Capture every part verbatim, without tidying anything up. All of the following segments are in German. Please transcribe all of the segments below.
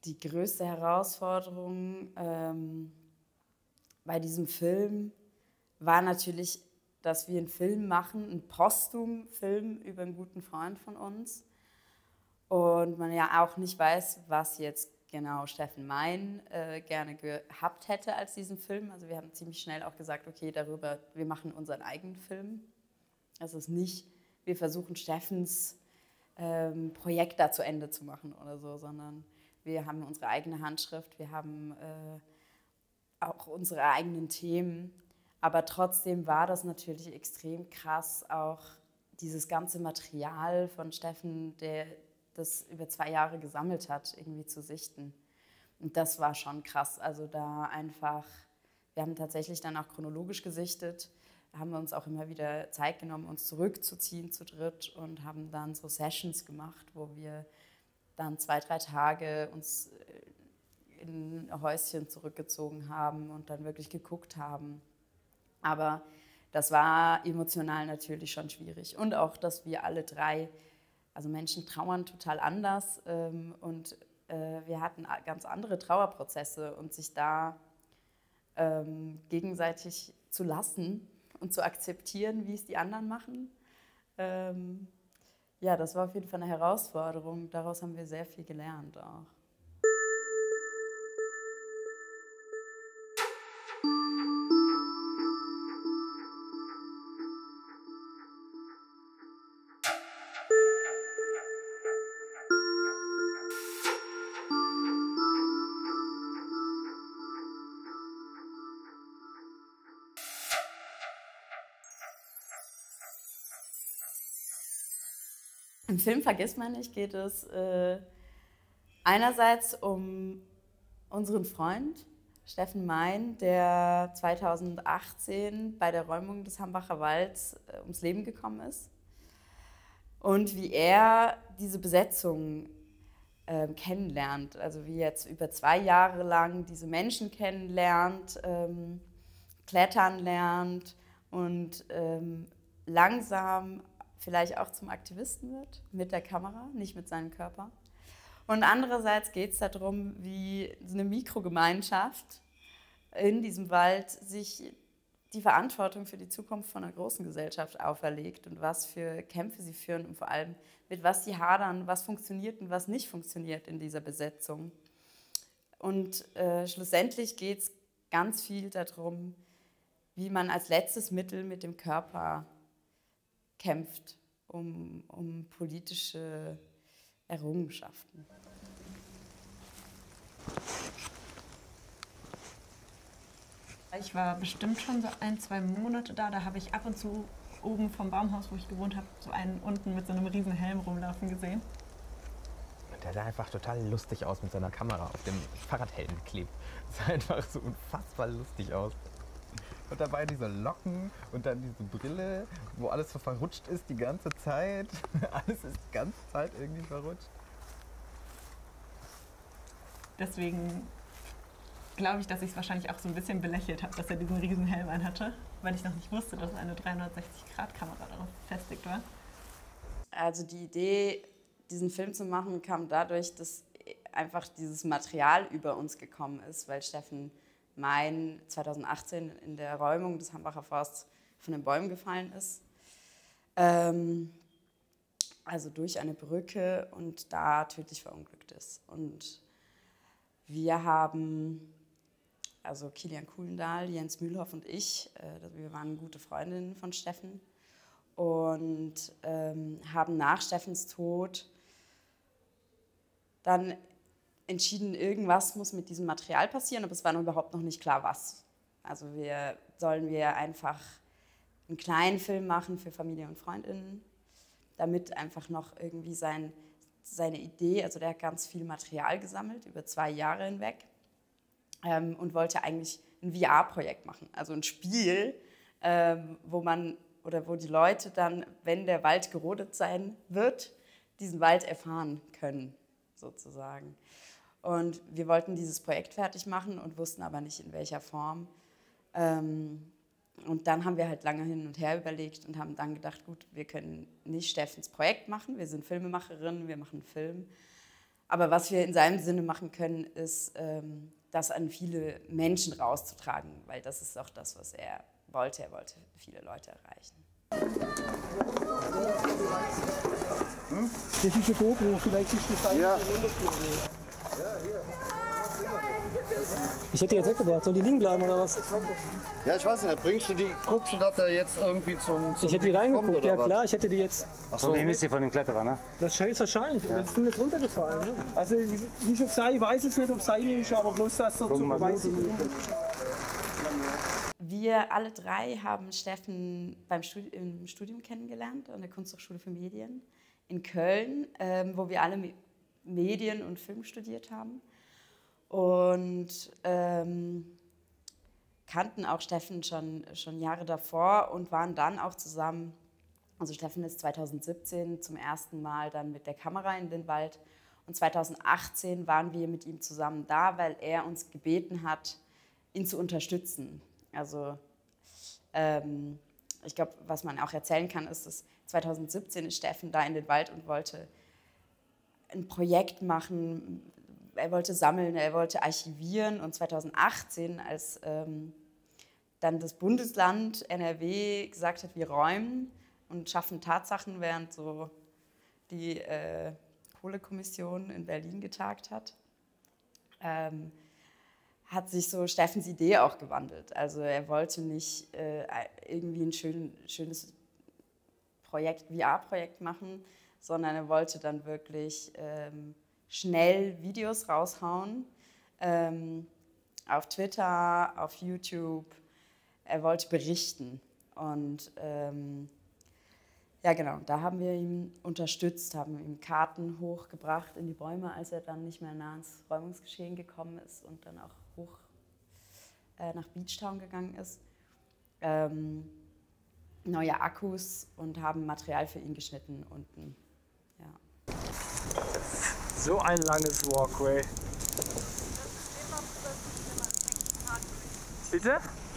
Die größte Herausforderung ähm, bei diesem Film war natürlich, dass wir einen Film machen, einen Postum-Film über einen guten Freund von uns. Und man ja auch nicht weiß, was jetzt genau Steffen Mein äh, gerne gehabt hätte als diesen Film. Also wir haben ziemlich schnell auch gesagt, okay, darüber, wir machen unseren eigenen Film. Es ist nicht, wir versuchen Steffens ähm, Projekt da zu Ende zu machen oder so, sondern wir haben unsere eigene Handschrift, wir haben äh, auch unsere eigenen Themen. Aber trotzdem war das natürlich extrem krass, auch dieses ganze Material von Steffen, der das über zwei Jahre gesammelt hat, irgendwie zu sichten. Und das war schon krass. Also da einfach, wir haben tatsächlich dann auch chronologisch gesichtet, haben wir uns auch immer wieder Zeit genommen, uns zurückzuziehen zu dritt und haben dann so Sessions gemacht, wo wir dann zwei, drei Tage uns in ein Häuschen zurückgezogen haben und dann wirklich geguckt haben. Aber das war emotional natürlich schon schwierig. Und auch, dass wir alle drei, also Menschen trauern total anders ähm, und äh, wir hatten ganz andere Trauerprozesse und sich da ähm, gegenseitig zu lassen und zu akzeptieren, wie es die anderen machen. Ähm, ja, das war auf jeden Fall eine Herausforderung. Daraus haben wir sehr viel gelernt auch. Im Film Vergiss man nicht geht es äh, einerseits um unseren Freund Steffen Mein, der zweitausendachtzehn bei der Räumung des Hambacher Walds äh, ums Leben gekommen ist. Und wie er diese Besetzung äh, kennenlernt, also wie er jetzt über zwei Jahre lang diese Menschen kennenlernt, ähm, klettern lernt und ähm, langsam vielleicht auch zum Aktivisten wird, mit der Kamera, nicht mit seinem Körper. Und andererseits geht es darum, wie so eine Mikrogemeinschaft in diesem Wald sich die Verantwortung für die Zukunft von einer großen Gesellschaft auferlegt und was für Kämpfe sie führen und vor allem mit was sie hadern, was funktioniert und was nicht funktioniert in dieser Besetzung. Und äh, schlussendlich geht es ganz viel darum, wie man als letztes Mittel mit dem Körper kämpft, um, um politische Errungenschaften. Ich war bestimmt schon so ein, zwei Monate da. Da habe ich ab und zu oben vom Baumhaus, wo ich gewohnt habe, so einen unten mit so einem riesen Helm rumlaufen gesehen. Der sah einfach total lustig aus mit seiner Kamera auf dem Fahrradhelm geklebt. Das sah einfach so unfassbar lustig aus. Und dabei diese Locken und dann diese Brille, wo alles so verrutscht ist die ganze Zeit. Alles ist die ganze Zeit irgendwie verrutscht. Deswegen glaube ich, dass ich es wahrscheinlich auch so ein bisschen belächelt habe, dass er diesen riesen Helm anhatte, weil ich noch nicht wusste, dass eine dreihundertsechzig Grad Kamera darauf befestigt war. Also die Idee, diesen Film zu machen, kam dadurch, dass einfach dieses Material über uns gekommen ist, weil Steffen Mein zweitausendachtzehn in der Räumung des Hambacher Forsts von den Bäumen gefallen ist. Ähm, also durch eine Brücke und da tödlich verunglückt ist. Und wir haben, also Kilian Kulendahl, Jens Mühlhoff und ich, äh, wir waren gute Freundinnen von Steffen und ähm, haben nach Steffens Tod dann entschieden, irgendwas muss mit diesem Material passieren, aber es war noch überhaupt noch nicht klar, was. Also wir, sollen wir einfach einen kleinen Film machen für Familie und Freundinnen, damit einfach noch irgendwie sein, seine Idee, also der hat ganz viel Material gesammelt, über zwei Jahre hinweg ähm, und wollte eigentlich ein V R-Projekt machen, also ein Spiel, ähm, wo man, oder wo die Leute dann, wenn der Wald gerodet sein wird, diesen Wald erfahren können, sozusagen. Und wir wollten dieses Projekt fertig machen und wussten aber nicht, in welcher Form. Ähm, und dann haben wir halt lange hin und her überlegt und haben dann gedacht, gut, wir können nicht Steffens Projekt machen, wir sind Filmemacherinnen, wir machen einen Film. Aber was wir in seinem Sinne machen können, ist, ähm, das an viele Menschen rauszutragen, weil das ist auch das, was er wollte. Er wollte viele Leute erreichen. Hm? Das ist eine GoPro, vielleicht ist das ein ja. Ich hätte jetzt weggebracht, soll die liegen bleiben oder was? Ja, ich weiß nicht, bringst du die, guckst du, dass er jetzt irgendwie zum, zum Ich hätte die reingeguckt, ja klar, ich hätte die jetzt... Achso, die misst ihr von dem Kletterer, ne? Das ist wahrscheinlich, ja. Das ist jetzt runtergefallen. Ne? Also, wie schon gesagt, ich weiß es nicht, ob es seine ist, aber bloß, dass er zu weiß ich. Wir alle drei haben Steffen beim Studi im Studium kennengelernt, an der Kunsthochschule für Medien in Köln, ähm, wo wir alle Me Medien und Film studiert haben. Und ähm, kannten auch Steffen schon, schon Jahre davor und waren dann auch zusammen, also Steffen ist zweitausendsiebzehn zum ersten Mal dann mit der Kamera in den Wald und zweitausendachtzehn waren wir mit ihm zusammen da, weil er uns gebeten hat, ihn zu unterstützen. Also ähm, ich glaube, was man auch erzählen kann, ist, dass zweitausendsiebzehn ist Steffen da in den Wald und wollte ein Projekt machen. Er wollte sammeln, er wollte archivieren und zweitausendachtzehn, als ähm, dann das Bundesland N R W gesagt hat, wir räumen und schaffen Tatsachen, während so die äh, Kohlekommission in Berlin getagt hat, ähm, hat sich so Steffens Idee auch gewandelt. Also er wollte nicht äh, irgendwie ein schön, schönes Projekt, V R-Projekt machen, sondern er wollte dann wirklich ähm, schnell Videos raushauen, ähm, auf Twitter, auf YouTube. Er wollte berichten und ähm, ja genau, da haben wir ihn unterstützt, haben ihm Karten hochgebracht in die Bäume, als er dann nicht mehr nah ans Räumungsgeschehen gekommen ist und dann auch hoch äh, nach Beachtown gegangen ist. Ähm, neue Akkus und haben Material für ihn geschnitten unten. Ja. So ein langes Walkway. Bitte?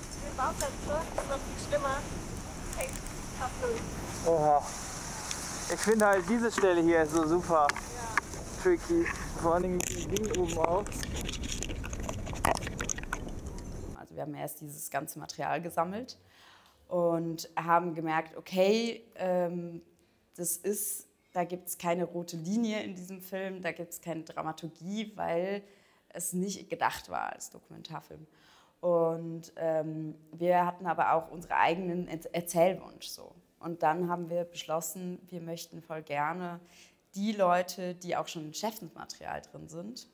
Oha. Ich finde halt diese Stelle hier so super ja. tricky. Vor allem mit dem Ding oben auf. Also wir haben erst dieses ganze Material gesammelt und haben gemerkt, okay, ähm, das ist, da gibt es keine rote Linie in diesem Film, da gibt es keine Dramaturgie, weil es nicht gedacht war als Dokumentarfilm. Und ähm, wir hatten aber auch unseren eigenen Erzählwunsch so. Und dann haben wir beschlossen, wir möchten voll gerne die Leute, die auch schon in Steffens Material drin sind,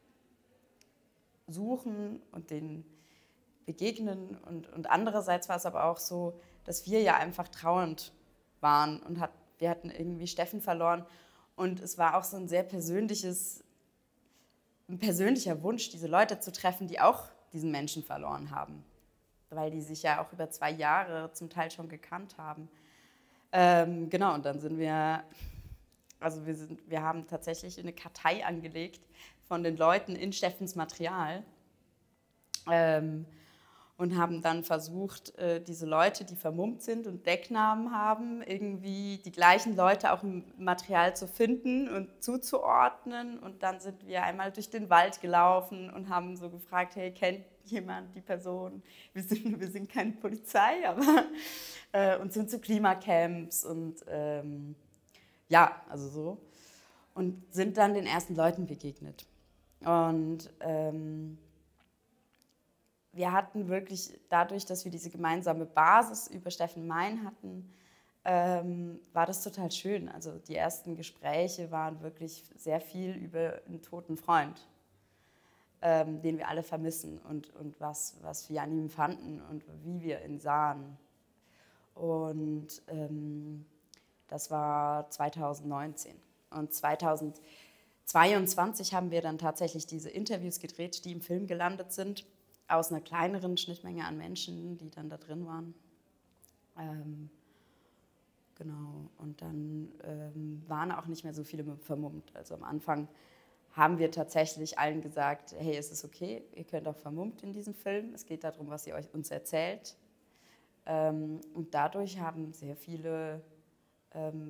suchen und denen begegnen. Und, und andererseits war es aber auch so, dass wir ja einfach trauernd waren und hat, wir hatten irgendwie Steffen verloren. Und es war auch so ein sehr persönliches, ein persönlicher Wunsch, diese Leute zu treffen, die auch diesen Menschen verloren haben, weil die sich ja auch über zwei Jahre zum Teil schon gekannt haben. Ähm, genau, und dann sind wir, also wir, sind, wir haben tatsächlich eine Kartei angelegt von den Leuten in Steffens Material ähm, und haben dann versucht, äh, diese Leute, die vermummt sind und Decknamen haben, irgendwie die gleichen Leute auch im Material zu finden und zuzuordnen. Und dann sind wir einmal durch den Wald gelaufen und haben so gefragt, hey, kennt jemand die Person? Wir sind, wir sind keine Polizei, aber äh, und sind zu Klimacamps und ähm, ja, also so. Und sind dann den ersten Leuten begegnet. Und ähm, wir hatten wirklich, dadurch, dass wir diese gemeinsame Basis über Steffen Mein hatten, ähm, war das total schön. Also die ersten Gespräche waren wirklich sehr viel über einen toten Freund, ähm, den wir alle vermissen und, und was, was wir an ihm fanden und wie wir ihn sahen. Und ähm, das war zweitausendneunzehn. Und zweitausendzweiundzwanzig haben wir dann tatsächlich diese Interviews gedreht, die im Film gelandet sind, aus einer kleineren Schnittmenge an Menschen, die dann da drin waren. Ähm, genau, und dann ähm, waren auch nicht mehr so viele vermummt. Also am Anfang haben wir tatsächlich allen gesagt, hey, es ist okay, ihr könnt auch vermummt in diesem Film. Es geht darum, was ihr euch uns erzählt. Ähm, und dadurch haben sehr viele ähm,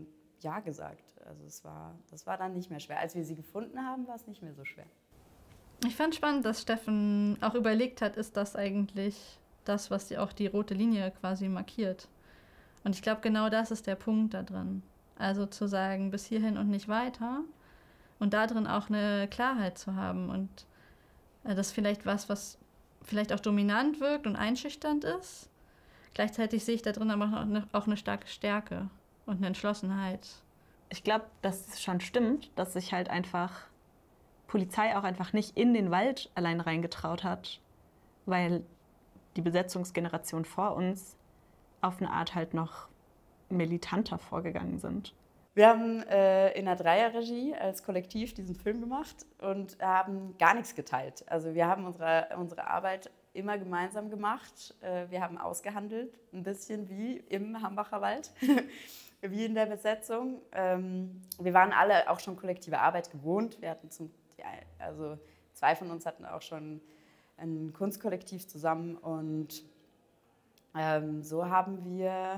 ja gesagt. Also es war, das war dann nicht mehr schwer. Als wir sie gefunden haben, war es nicht mehr so schwer. Ich fand spannend, dass Steffen auch überlegt hat, ist das eigentlich das, was die, auch die rote Linie quasi markiert. Und ich glaube, genau das ist der Punkt da drin. Also zu sagen, bis hierhin und nicht weiter und da drin auch eine Klarheit zu haben. Und äh, das ist vielleicht was, was vielleicht auch dominant wirkt und einschüchternd ist. Gleichzeitig sehe ich da drin aber auch eine, auch eine starke Stärke und eine Entschlossenheit. Ich glaube, dass es schon stimmt, dass sich halt einfach Polizei auch einfach nicht in den Wald allein reingetraut hat, weil die Besetzungsgeneration vor uns auf eine Art halt noch militanter vorgegangen sind. Wir haben äh, in einer Dreierregie als Kollektiv diesen Film gemacht und haben gar nichts geteilt. Also wir haben unsere, unsere Arbeit immer gemeinsam gemacht. Äh, wir haben ausgehandelt, ein bisschen wie im Hambacher Wald, wie in der Besetzung. Ähm, wir waren alle auch schon kollektive Arbeit gewohnt. Wir hatten zum, ja, also zwei von uns hatten auch schon ein Kunstkollektiv zusammen und ähm, so haben wir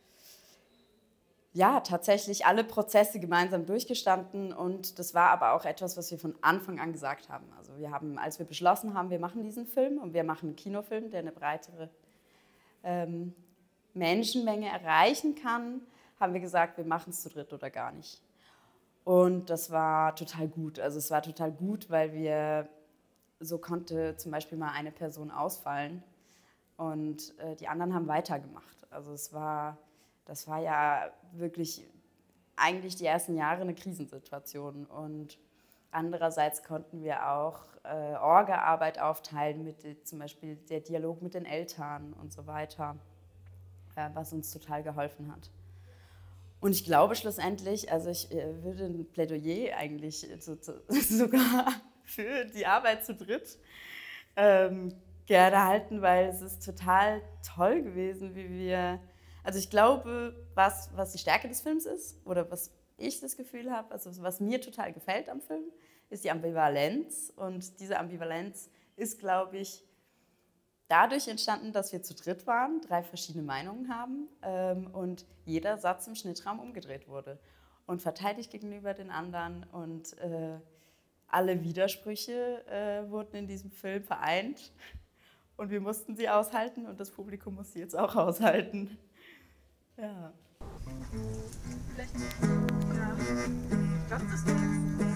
ja, tatsächlich alle Prozesse gemeinsam durchgestanden und das war aber auch etwas, was wir von Anfang an gesagt haben. Also wir haben, als wir beschlossen haben, wir machen diesen Film und wir machen einen Kinofilm, der eine breitere ähm, Menschenmenge erreichen kann, haben wir gesagt, wir machen es zu dritt oder gar nicht. Und das war total gut. Also es war total gut, weil wir, so konnte zum Beispiel mal eine Person ausfallen und äh, die anderen haben weitergemacht. Also es war... Das war ja wirklich eigentlich die ersten Jahre eine Krisensituation. Und andererseits konnten wir auch äh, Orga-Arbeit aufteilen, mit zum Beispiel der Dialog mit den Eltern und so weiter, äh, was uns total geholfen hat. Und ich glaube schlussendlich, also ich äh, würde ein Plädoyer eigentlich so, so, sogar für die Arbeit zu dritt ähm, gerne halten, weil es ist total toll gewesen, wie wir... Also ich glaube, was, was die Stärke des Films ist, oder was ich das Gefühl habe, also was mir total gefällt am Film, ist die Ambivalenz. Und diese Ambivalenz ist, glaube ich, dadurch entstanden, dass wir zu dritt waren, drei verschiedene Meinungen haben ähm, und jeder Satz im Schnittraum umgedreht wurde und verteidigt gegenüber den anderen. Und äh, alle Widersprüche äh, wurden in diesem Film vereint und wir mussten sie aushalten und das Publikum muss sie jetzt auch aushalten. Ja. Vielleicht, ja. Was ist das?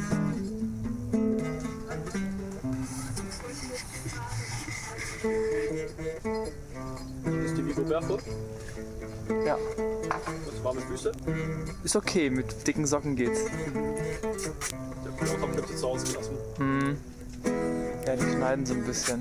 Ist die Vigo barefoot? Ja. Das warme Füße? Ist okay, mit dicken Socken geht's. Der Pullover habt ihr zu Hause gelassen. Hm. Ja, die schneiden so ein bisschen.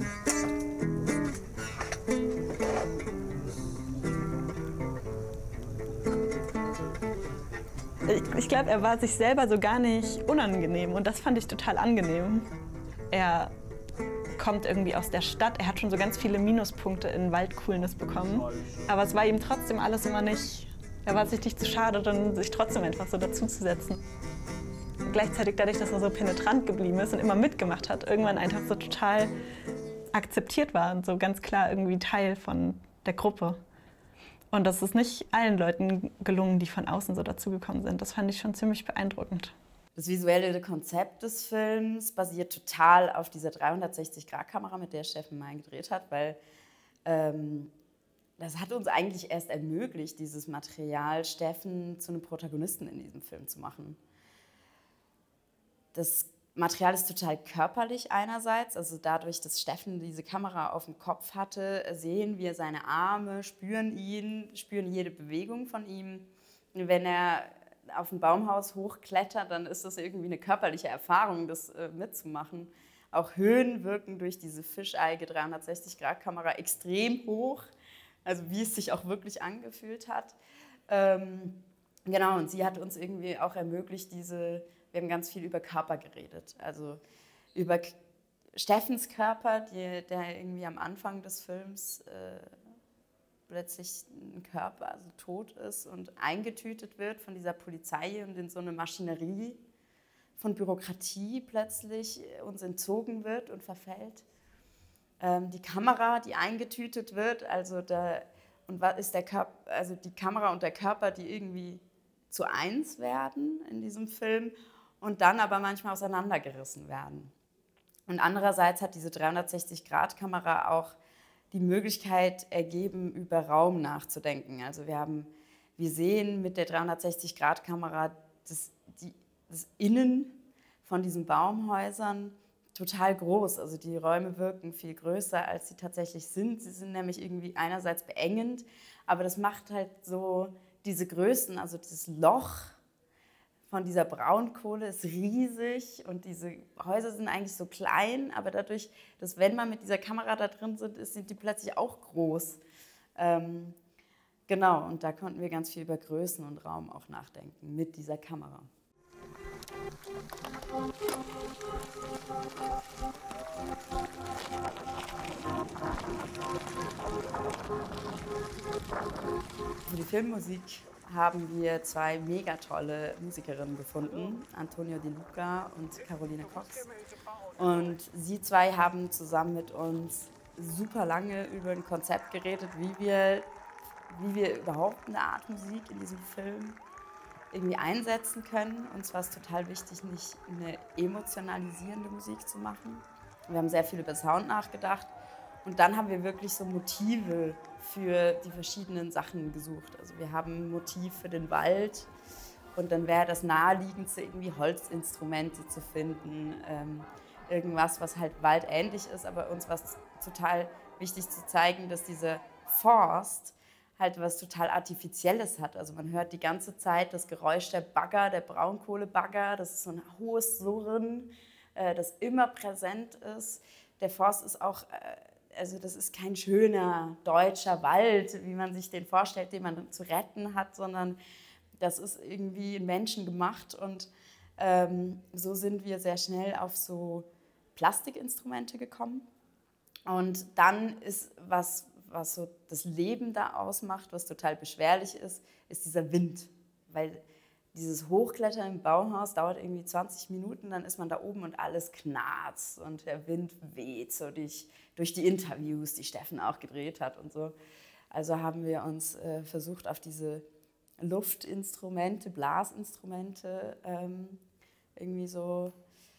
Ich glaube, er war sich selber so gar nicht unangenehm und das fand ich total angenehm. Er kommt irgendwie aus der Stadt, er hat schon so ganz viele Minuspunkte in Waldcoolness bekommen, aber es war ihm trotzdem alles immer nicht, er war sich nicht zu schade, dann sich trotzdem einfach so dazuzusetzen. Gleichzeitig dadurch, dass er so penetrant geblieben ist und immer mitgemacht hat, irgendwann einfach so total akzeptiert war und so ganz klar irgendwie Teil von der Gruppe. Und das ist nicht allen Leuten gelungen, die von außen so dazugekommen sind. Das fand ich schon ziemlich beeindruckend. Das visuelle Konzept des Films basiert total auf dieser dreihundertsechzig Grad Kamera, mit der Steffen Mein gedreht hat, weil ähm, das hat uns eigentlich erst ermöglicht, dieses Material Steffen zu einem Protagonisten in diesem Film zu machen. Das Material ist total körperlich einerseits, also dadurch, dass Steffen diese Kamera auf dem Kopf hatte, sehen wir seine Arme, spüren ihn, spüren jede Bewegung von ihm. Und wenn er auf ein Baumhaus hochklettert, dann ist das irgendwie eine körperliche Erfahrung, das äh, mitzumachen. Auch Höhen wirken durch diese fischeige dreihundertsechzig Grad Kamera extrem hoch, also wie es sich auch wirklich angefühlt hat. Ähm, genau, und sie hat uns irgendwie auch ermöglicht, diese... Wir haben ganz viel über Körper geredet, also über Steffens Körper, die, der irgendwie am Anfang des Films äh, plötzlich ein Körper, also tot ist und eingetütet wird von dieser Polizei und in so eine Maschinerie von Bürokratie plötzlich uns entzogen wird und verfällt. Ähm, die Kamera, die eingetütet wird, also der, und was ist der Körper, also die Kamera und der Körper, die irgendwie zu eins werden in diesem Film und dann aber manchmal auseinandergerissen werden. Und andererseits hat diese dreihundertsechzig Grad Kamera auch die Möglichkeit ergeben, über Raum nachzudenken. Also wir, haben, wir sehen mit der dreihundertsechzig Grad Kamera das, die, das Innen von diesen Baumhäusern total groß. Also die Räume wirken viel größer, als sie tatsächlich sind. Sie sind nämlich irgendwie einerseits beengend, aber das macht halt so diese Größen, also dieses Loch von dieser Braunkohle ist riesig und diese Häuser sind eigentlich so klein, aber dadurch, dass wenn man mit dieser Kamera da drin sind, sind die plötzlich auch groß. Ähm, genau, und da konnten wir ganz viel über Größen und Raum auch nachdenken mit dieser Kamera. Für die Filmmusik haben wir zwei mega tolle Musikerinnen gefunden, Antonio De Luca und Caroline Cox. Und sie zwei haben zusammen mit uns super lange über ein Konzept geredet, wie wir, wie wir überhaupt eine Art Musik in diesem Film irgendwie einsetzen können. Uns war es total wichtig, nicht eine emotionalisierende Musik zu machen. Wir haben sehr viel über Sound nachgedacht und dann haben wir wirklich so Motive für die verschiedenen Sachen gesucht. Also wir haben ein Motiv für den Wald und dann wäre das naheliegendste, irgendwie Holzinstrumente zu finden. Ähm, irgendwas, was halt waldähnlich ist, aber uns war es total wichtig zu zeigen, dass dieser Forst halt was total Artifizielles hat. Also man hört die ganze Zeit das Geräusch der Bagger, der Braunkohlebagger. Das ist so ein hohes Surren, äh, das immer präsent ist. Der Forst ist auch, äh, also das ist kein schöner deutscher Wald, wie man sich den vorstellt, den man zu retten hat, sondern das ist irgendwie menschengemacht. Und ähm, so sind wir sehr schnell auf so Plastikinstrumente gekommen. Und dann ist was, was so das Leben da ausmacht, was total beschwerlich ist, ist dieser Wind. Weil dieses Hochklettern im Baumhaus dauert irgendwie zwanzig Minuten, dann ist man da oben und alles knarzt und der Wind weht so durch, durch die Interviews, die Steffen auch gedreht hat und so. Also haben wir uns äh, versucht, auf diese Luftinstrumente, Blasinstrumente ähm, irgendwie so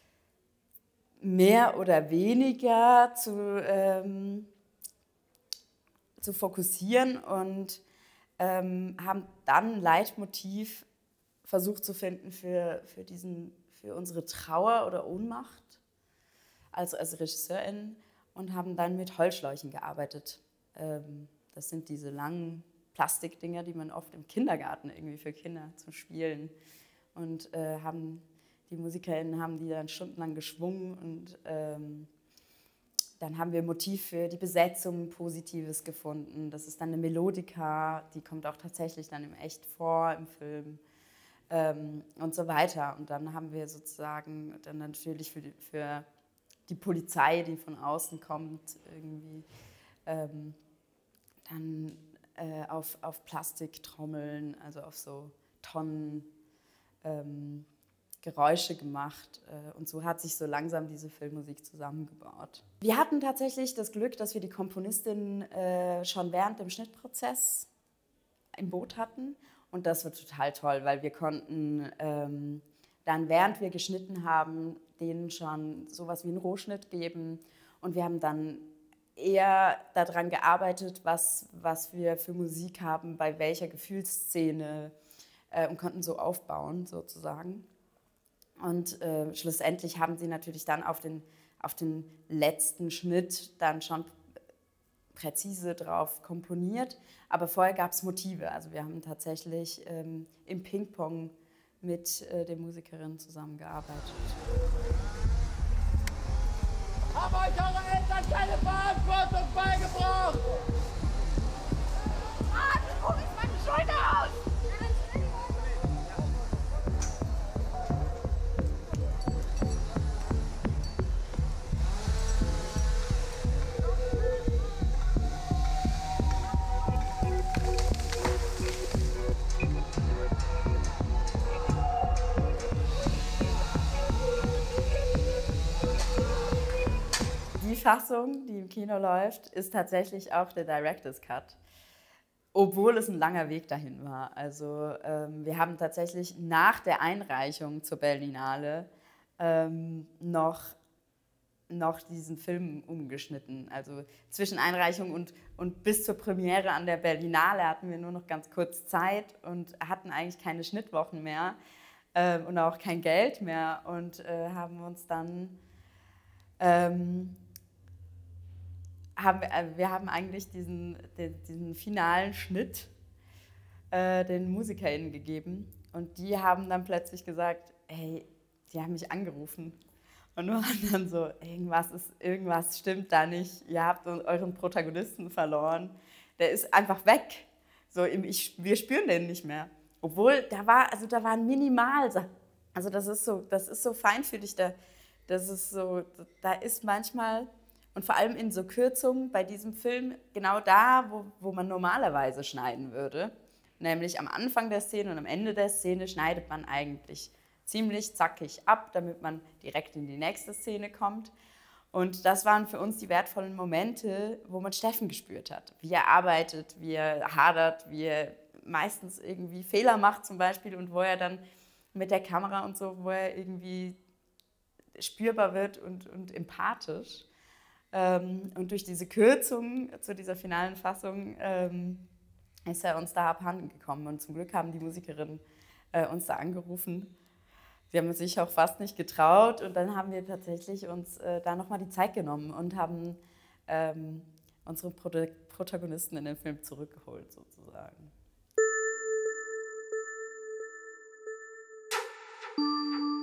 mehr oder weniger zu, ähm, zu fokussieren und ähm, haben dann ein Leitmotiv versucht zu finden für, für, diesen, für unsere Trauer oder Ohnmacht, also als Regisseurin, und haben dann mit Holzschläuchen gearbeitet. Ähm, das sind diese langen Plastikdinger, die man oft im Kindergarten irgendwie für Kinder zum Spielen, und äh, haben die MusikerInnen haben die dann stundenlang geschwungen und ähm, dann haben wir ein Motiv für die Besetzung Positives gefunden. Das ist dann eine Melodika, die kommt auch tatsächlich dann im Echt vor im Film ähm, und so weiter. Und dann haben wir sozusagen dann natürlich für die, für die Polizei, die von außen kommt, irgendwie ähm, dann äh, auf, auf Plastiktrommeln, also auf so Tonnen ähm, Geräusche gemacht, und so hat sich so langsam diese Filmmusik zusammengebaut. Wir hatten tatsächlich das Glück, dass wir die Komponistin äh, schon während dem Schnittprozess im Boot hatten, und das war total toll, weil wir konnten ähm, dann, während wir geschnitten haben, denen schon sowas wie einen Rohschnitt geben, und wir haben dann eher daran gearbeitet, was, was wir für Musik haben, bei welcher Gefühlsszene, äh, und konnten so aufbauen sozusagen. Und äh, schlussendlich haben sie natürlich dann auf den, auf den letzten Schnitt dann schon präzise drauf komponiert. Aber vorher gab es Motive. Also wir haben tatsächlich ähm, im Ping-Pong mit äh, den Musikerinnen zusammengearbeitet. Haben euch eure Eltern keine Verantwortung beigebracht? Ah, du guckst meine Schulter aus! Die Fassung, die im Kino läuft, ist tatsächlich auch der Director's Cut. obwohl es ein langer Weg dahin war. Also ähm, wir haben tatsächlich nach der Einreichung zur Berlinale ähm, noch, noch diesen Film umgeschnitten. Also zwischen Einreichung und, und bis zur Premiere an der Berlinale hatten wir nur noch ganz kurz Zeit und hatten eigentlich keine Schnittwochen mehr äh, und auch kein Geld mehr und äh, haben uns dann... Ähm, Haben wir, wir haben eigentlich diesen, den, diesen finalen Schnitt äh, den MusikerInnen gegeben und die haben dann plötzlich gesagt, hey, die haben mich angerufen und wir waren dann so, irgendwas, ist, irgendwas stimmt da nicht, ihr habt euren Protagonisten verloren, der ist einfach weg, so, ich, wir spüren den nicht mehr. Obwohl, da war, also da war ein Minimal, also das ist so, das ist so feinfühlig, da, das ist so, da ist manchmal... Und vor allem in so Kürzungen bei diesem Film, genau da, wo, wo man normalerweise schneiden würde, nämlich am Anfang der Szene und am Ende der Szene schneidet man eigentlich ziemlich zackig ab, damit man direkt in die nächste Szene kommt. Und das waren für uns die wertvollen Momente, wo man Steffen gespürt hat. Wie er arbeitet, wie er hadert, wie er meistens irgendwie Fehler macht zum Beispiel und wo er dann mit der Kamera und so, wo er irgendwie spürbar wird und, und empathisch. Ähm, und durch diese Kürzung zu dieser finalen Fassung ähm, ist er uns da abhanden gekommen. Und zum Glück haben die Musikerinnen äh, uns da angerufen. Sie haben sich auch fast nicht getraut. Und dann haben wir tatsächlich uns äh, da nochmal die Zeit genommen und haben ähm, unsere Pro Protagonisten in den Film zurückgeholt, sozusagen.